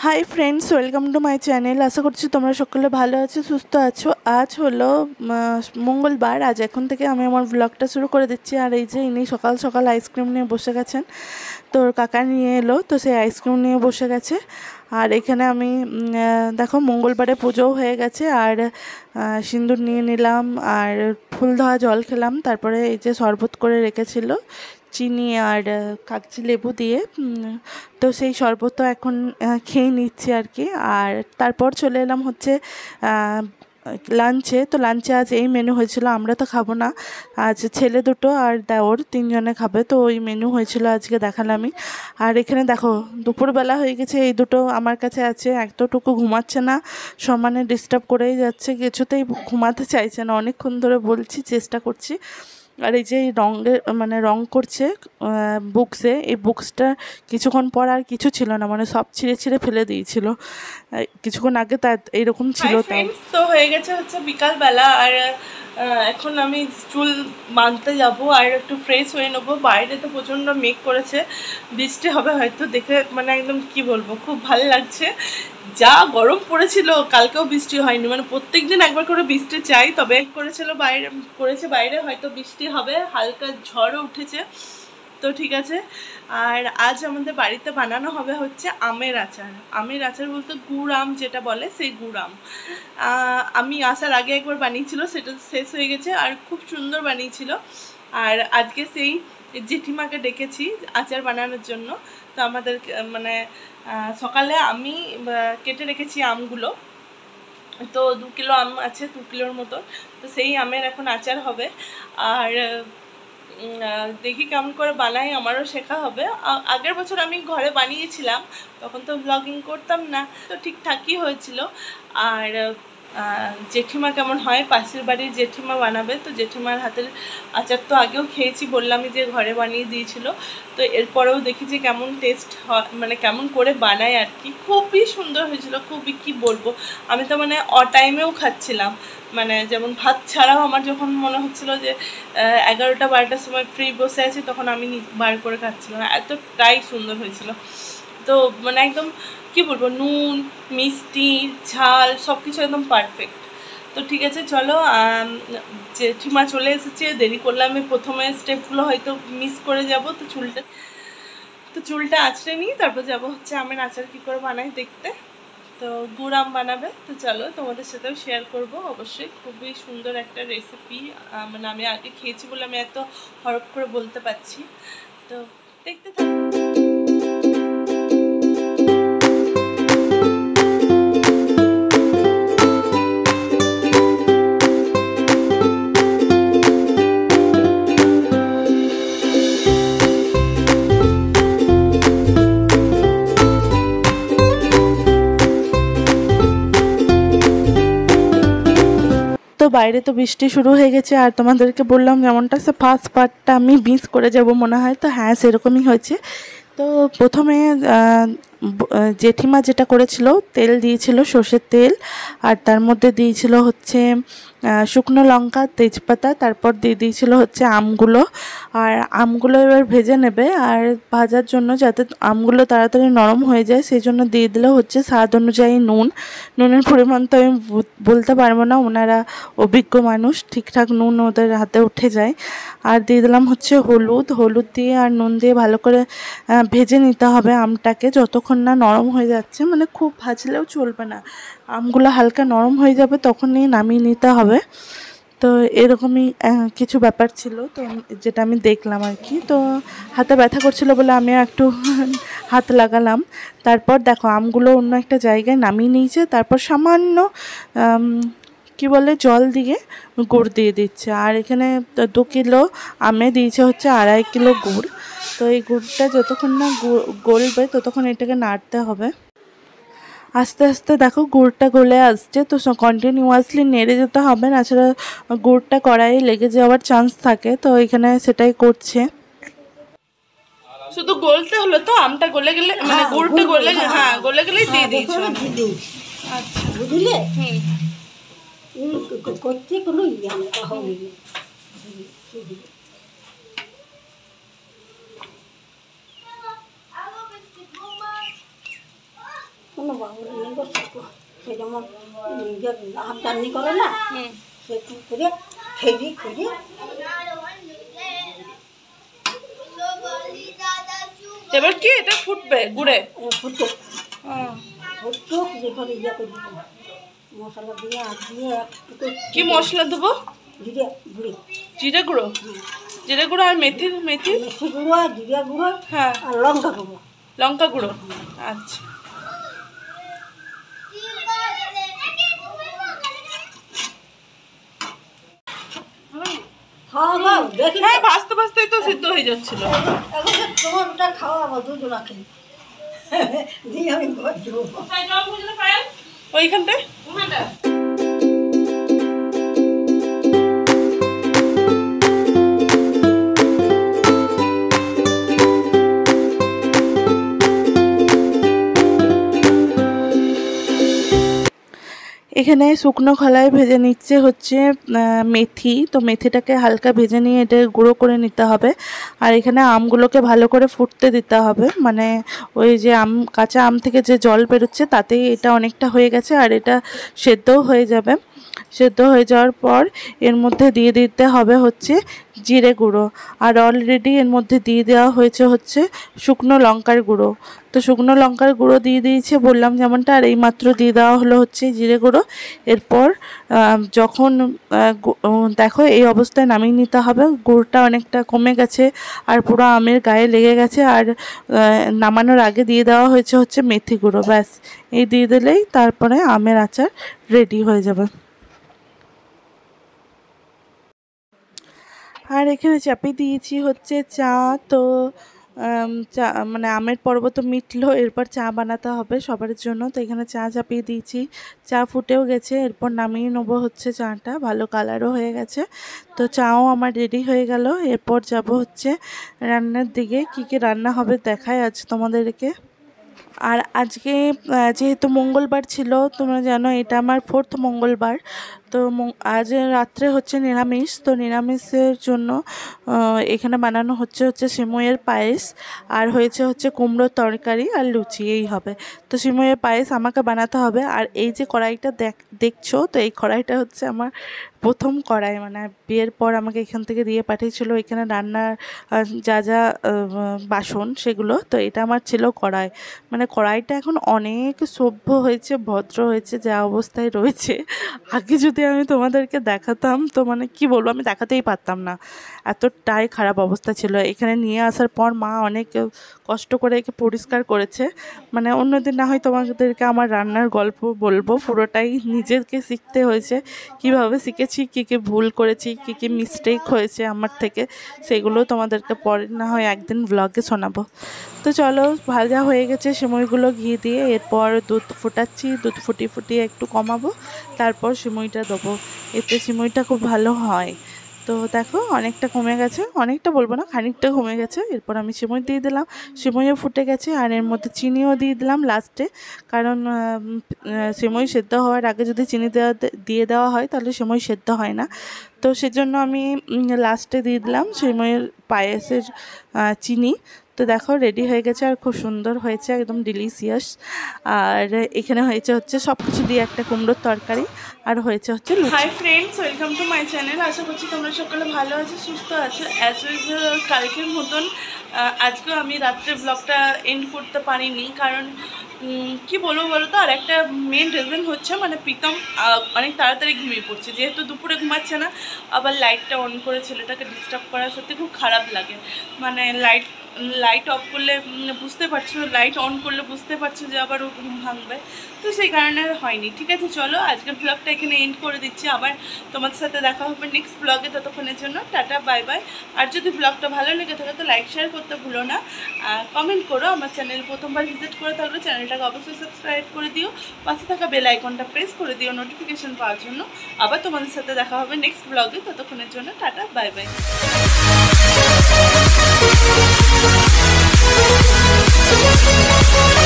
High friends, welcome to my channel. আশা করছি তোমরা সকলে ভালো আছো, সুস্থ আছো। আজ হলো মঙ্গলবার। আজ এখন থেকে আমি আমার ব্লগটা শুরু করে দিচ্ছি। আর এই যে ইনি সকাল সকাল আইসক্রিম নিয়ে বসে গেছেন, তোর কাকা নিয়ে এলো, তো সেই আইসক্রিম নিয়ে বসে গেছে। আর এখানে আমি দেখো মঙ্গলবারে পুজোও হয়ে গেছে, আর সিঁদুর নিয়ে নিলাম, আর ফুল ধোয়া জল খেলাম। তারপরে এই যে শরবত করে রেখেছিল চিনি আর কাগজি লেবু দিয়ে, তো সেই শরবত এখন খেয়ে নিচ্ছি আর কি। আর তারপর চলে এলাম হচ্ছে লাঞ্চে। তো লাঞ্চে আজ এই মেনু হয়েছিল, আমরা তো খাবো না, আজ ছেলে দুটো আর দেওর তিনজনে খাবে, তো ওই মেনু হয়েছিল আজকে, দেখালামই। আর এখানে দেখো দুপুরবেলা হয়ে গেছে, এই দুটো আমার কাছে আছে, এতটুকু ঘুমাচ্ছে না, সমানে ডিস্টার্ব করেই যাচ্ছে, কিছুতেই ঘুমাতে চাইছে না। অনেকক্ষণ ধরে বলছি, চেষ্টা করছি। আর এই যে এই রঙের মানে রং করছে বুকসে, এই বুকসটা কিছুক্ষণ পর আর কিছু ছিল না, মানে সব ছিঁড়ে ছিঁড়ে ফেলে দিয়েছিল কিছুক্ষণ আগে, তা এইরকম ছিল। তাও তো হয়ে গেছে হচ্ছে বিকালবেলা, আর এখন আমি চুল বাঁধতে যাব আর একটু ফ্রেশ হয়ে নেবো। বাইরে তো প্রচণ্ড মেঘ করেছে, বৃষ্টি হবে হয়তো, দেখে মানে একদম কি বলবো, খুব ভালো লাগছে। যা গরম পড়েছিল, কালকেও বৃষ্টি হয়নি, মানে প্রত্যেক দিন একবার করে বৃষ্টি চাই, তবে বাইরে হয়তো বৃষ্টি হবে, হালকা ঝড়ও উঠেছে, তো ঠিক আছে। আর আজ আমাদের বাড়িতে বানানো হবে হচ্ছে আমের আচার। আমের আচার বলতে গুড় আম যেটা বলে, সেই গুড় আম। আমি আসার আগে একবার বানিয়েছিল, সেটা শেষ হয়ে গেছে, আর খুব সুন্দর বানিয়েছিল। আর আজকে সেই জেঠিমাকে ডেকেছি আচার বানানোর জন্য। তো আমাদের মানে সকালে আমি কেটে রেখেছি আমগুলো, তো 2 কিলো আম আছে, 2 কিলোর মতো, তো সেই আমের এখন আচার হবে। আর দেখি কেমন করে বানাই, আমারও শেখা হবে। আগের বছর আমি ঘরে বানিয়েছিলাম, তখন তো ব্লগিং করতাম না, তো ঠিকঠাকই হয়েছিল। আর জেঠিমা কেমন হয়, পাশের বাড়ির জেঠিমা বানাবে, তো জেঠিমার হাতের আচার তো আগেও খেয়েছি, বললামই যে ঘরে বানিয়ে দিয়েছিল, তো এরপরেও দেখি যে কেমন টেস্ট হয়, মানে কেমন করে বানায় আর কি। খুবই সুন্দর হয়েছিল, খুবই কি বলবো, আমি তো মানে টাইমেও খাচ্ছিলাম, মানে যেমন ভাত ছাড়াও আমার যখন মনে হচ্ছিলো যে 11টা 12টার সময় ফ্রি বসে আছি, তখন আমি বার করে খাচ্ছিলাম, এতটাই সুন্দর হয়েছিল। তো মানে একদম কি বলবো, নুন মিষ্টি ঝাল সব কিছু একদম পারফেক্ট। তো ঠিক আছে, চলো। জেঠিমা চলে এসেছে, দেরি করলে আমি প্রথমে স্টেপগুলো হয়তো মিস করে যাব, তো চুলটা আঁচড়ে নিই, তারপর যাবো হচ্ছে আমের আচার কী করে বানাই দেখতে। তো গুড় আম বানাবে, তো চলো তোমাদের সাথেও শেয়ার করব অবশ্যই। খুবই সুন্দর একটা রেসিপি, মানে আমি আগে খেয়েছি বলে আমি এত হরপ করে বলতে পারছি। তো দেখতে থাকো। তো বাইরে তো বৃষ্টি শুরু হয়ে গেছে, আর তোমাদেরকে বললাম যেমনটা, সে ফার্স্ট পার্টটা আমি মিস করে যাব মনে হয়, তো হ্যাঁ সেরকমই হয়েছে। তো প্রথমে জেঠিমা যেটা করেছিল, তেল দিয়েছিল, সর্ষের তেল, আর তার মধ্যে দিয়েছিল হচ্ছে শুকনো লঙ্কা, তেজপাতা, তারপর দিয়ে দিয়েছিল হচ্ছে আমগুলো। আর আমগুলো এবার ভেজে নেবে, আর ভাজার জন্য যাতে আমগুলো তাড়াতাড়ি নরম হয়ে যায়, সেই জন্য দিয়ে দিল হচ্ছে স্বাদ অনুযায়ী নুন। নুনের পরিমাণ তো আমি বলতে পারবো না, ওনারা অভিজ্ঞ মানুষ, ঠিকঠাক নুন ওদের হাতে উঠে যায়। আর দিয়ে দিলাম হচ্ছে হলুদ দিয়ে আর নুন দিয়ে ভালো করে ভেজে নিতে হবে আমটাকে, যতক্ষণ না নরম হয়ে যাচ্ছে, মানে খুব ভাজলেও চলবে না, আমগুলো হালকা নরম হয়ে যাবে তখনই নামিয়ে নিতে হবে। তো এরকমই কিছু ব্যাপার ছিল, তো যেটা আমি দেখলাম আর কি। তো হাতে ব্যথা করছিল বলে আমিও একটু হাত লাগালাম। তারপর দেখো আমগুলো অন্য একটা জায়গায় নামিয়ে নিয়েছে, তারপর সামান্য কি বলে জল দিয়ে গুড় দিয়ে দিচ্ছে। আর এখানে 2 কিলো আমে দিয়েছে হচ্ছে 2.5 কিলো গুড়। তো এই গুড়টা যতক্ষণ না গলবে ততক্ষণ এটাকে নাড়তে হবে। আস্তে আস্তে দেখো গুড়টা গলে আসছে, তো কন্টিনিউয়াসলি নেড়ে যেতে হবে, না ছাড়া গুড়টা কড়াইয়ে লেগে যাওয়ার চান্স থাকে, তো এখানে সেটাই করছে। শুধু গলতে হলো তো, আমটা গলে গেলে মানে গুড়টা গলে, হ্যাঁ গলে গেলেই দিয়ে দিয়েছো। আচ্ছা বুঝলে, করতে কোনো ইয়ে হবে না। সে যেমন আমদানি করে না, সেটু করে খেয়ে খুঁজে এবার কি এটা ফুটবে গুড়ে ফুটো ফুটো যেখানে ইয়ে করে দিতাম মশলা দিয়ে দিয়ে কি মশলা দেবো? জিরে গুঁড়ো, জিরে গুঁড়ো, জিরে গুঁড়ো আর মেথি মেথি মেথি গুঁড়ো, জিরে গুঁড়ো, হ্যাঁ, আর লঙ্কা গুঁড়ো, লঙ্কা গুঁড়ো। আচ্ছা, হ্যাঁ ভাজতে ভাজতেই তো সিদ্ধ হয়ে যাচ্ছিল। তোমার ওটা খাওয়াবো দুজনাকে দিয়ে আমি ওইখানটায় এখানে শুকনো খোলায় ভেজে নিচ্ছে হচ্ছে মেথি। তো মেথিটাকে হালকা ভেজে নিয়ে এটা গুঁড়ো করে নিতে হবে। আর এখানে আমগুলোকে ভালো করে ফুটতে দিতে হবে, মানে ওই যে কাঁচা আম থেকে যে জল বেরোচ্ছে তাতেই এটা অনেকটা হয়ে গেছে আর এটা সেদ্ধও হয়ে যাবে। সেদ্ধ হয়ে যাওয়ার পর এর মধ্যে দিয়ে দিতে হবে হচ্ছে জিরে গুঁড়ো, আর অলরেডি এর মধ্যে দিয়ে দেওয়া হয়েছে হচ্ছে শুকনো লঙ্কার গুঁড়ো। তো শুকনো লঙ্কার গুঁড়ো দিয়ে দিয়েছে বললাম যেমনটা, আর এইমাত্র দিয়ে দেওয়া হলো হচ্ছে জিরে গুঁড়ো। এরপর যখন দেখো এই অবস্থায় নামিয়ে নিতে হবে, গুড়টা অনেকটা কমে গেছে আর পুরো আমের গায়ে লেগে গেছে। আর নামানোর আগে দিয়ে দেওয়া হয়েছে হচ্ছে মেথি গুঁড়ো, ব্যাস এই দিয়ে দিলেই তারপরে আমের আচার রেডি হয়ে যাবে। আর এখানে চাপিয়ে দিয়েছি হচ্ছে চা। তো চা মানে আমের পর্ব তো মিটলো, এরপর চা বানাতে হবে সবার জন্য। তো এখানে চা চাপিয়ে দিয়েছি, চা ফুটেও গেছে। এরপর নামিয়ে নেবো হচ্ছে চাটা, ভালো কালারও হয়ে গেছে। তো চাও আমার রেডি হয়ে গেল। এরপর যাব হচ্ছে রান্নার দিকে, কী কী রান্না হবে দেখাই আজ তোমাদেরকে। আর আজকে যেহেতু মঙ্গলবার ছিল, তোমরা জানো এটা আমার 4th মঙ্গলবার। তো আজ রাত্রে হচ্ছে নিরামিষ। তো নিরামিষের জন্য এখানে বানানো হচ্ছে সিমইয়ের পায়েস, আর হয়েছে হচ্ছে কুমড়োর তরকারি আর লুচি, এই হবে। তো সিমইয়ের পায়েস আমাকে বানাতে হবে। আর এই যে কড়াইটা দেখছো, তো এই কড়াইটা হচ্ছে আমার প্রথম কড়াই, মানে বিয়ের পর আমাকে এখান থেকে দিয়ে পাঠিয়েছিল এখানে রান্নার যা যা বাসন সেগুলো। তো এটা আমার ছিল কড়াই, মানে কড়াইটা এখন অনেক সভ্য হয়েছে, ভদ্র হয়েছে, যা অবস্থায় রয়েছে। আগে যদি আমি তোমাদেরকে দেখাতাম তো মানে কি বলবো, আমি দেখাতেই পারতাম না, এতটাই খারাপ অবস্থা ছিল। এখানে নিয়ে আসার পর মা অনেক কষ্ট করে একে পরিষ্কার করেছে। মানে অন্যদিন না হয় তোমাদেরকে আমার রান্নার গল্প বলবো, পুরোটাই নিজেকে শিখতে হয়েছে, কিভাবে শিখেছি, কী কী ভুল করেছি, কী কী মিস্টেক হয়েছে আমার থেকে, সেগুলো তোমাদেরকে পরে না হয় একদিন ব্লগে শোনাবো। তো চলো, ভাজা হয়ে গেছে সিমইগুলো ঘি দিয়ে। এরপর দুধ ফোটাচ্ছি, দুধ ফুটিয়ে একটু কমাবো, তারপর সিমইটা দেবো, এতে সিমইটা খুব ভালো হয়। তো দেখো অনেকটা কমে গেছে, অনেকটা বলবো না, খানিকটা কমে গেছে। এরপর আমি সিমই দিয়ে দিলাম, সিমইও ফুটে গেছে। আর এর মধ্যে চিনিও দিয়ে দিলাম লাস্টে, কারণ সিমই সেদ্ধ হওয়ার আগে যদি চিনি দিয়ে দেওয়া হয় তাহলে সিমই সেদ্ধ হয় না। তো সেজন্য আমি লাস্টে দিয়ে দিলাম সিমইয়ের পায়েসের চিনি। তো দেখো রেডি হয়ে গেছে আর খুব সুন্দর হয়েছে, একদম ডিলিশিয়াস। আর এখানে হয়েছে হচ্ছে সব কিছু দিয়ে একটা কুমড়োর তরকারি, আর হয়েছে হচ্ছে লুচি। Hi friends, welcome to my channel. আশা করছি তোমরা সকলে ভালো আছো, সুস্থ আছো। অ্যাজ ইউজুয়াল কালকের মতন আজকেও আমি রাত্রে ব্লগটা এন্ড করতে পারিনি, কারণ কি বলবো বলো তো, আর একটা মেন রিজন হচ্ছে মানে প্রীতম অনেক তাড়াতাড়ি ঘুমিয়ে পড়ছে, যেহেতু দুপুরে ঘুমাচ্ছে না, আবার লাইটটা অন করে ছেলেটাকে ডিস্টার্ব করা সত্যি খুব খারাপ লাগে। মানে লাইট অফ করলে বুঝতে পারছো, লাইট অন করলে বুঝতে পারছো যে আবার ও ঘুম ভাঙবে, তো সেই কারণে হয়নি। ঠিক আছে, চলো আজকের ব্লগটা এখানে এন্ড করে দিচ্ছি, আবার তোমাদের সাথে দেখা হবে নেক্সট ব্লগে। ততক্ষণের জন্য টাটা, বাই বাই। আর যদি ব্লগটা ভালো লেগে থাকে তো লাইক শেয়ার করতে ভুলো না, কমেন্ট করো। আমার চ্যানেল প্রথমবার ভিজিট করে থাকলে চ্যানেলটাকে অবশ্যই সাবস্ক্রাইব করে দিও, পাশে থাকা বেল আইকনটা প্রেস করে দিও নোটিফিকেশন পাওয়ার জন্য। আবার তোমাদের সাথে দেখা হবে নেক্সট ব্লগে, ততক্ষণের জন্য টাটা, বাই বাই।